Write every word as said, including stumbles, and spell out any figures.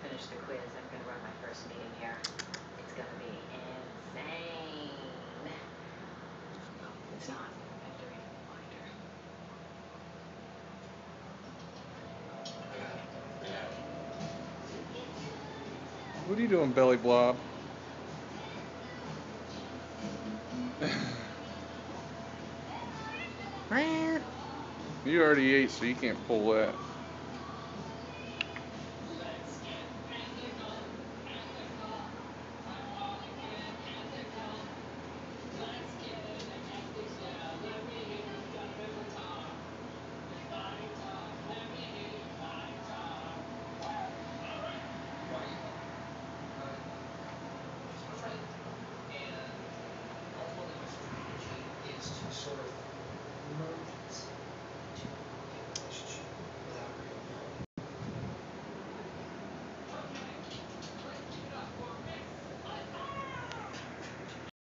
finish the quiz, I'm going to run my first meeting here. It's going to be insane. Oh, it's not. I have to read the reminder. What are you doing, Belly Blob? You already ate, so you can't pull that.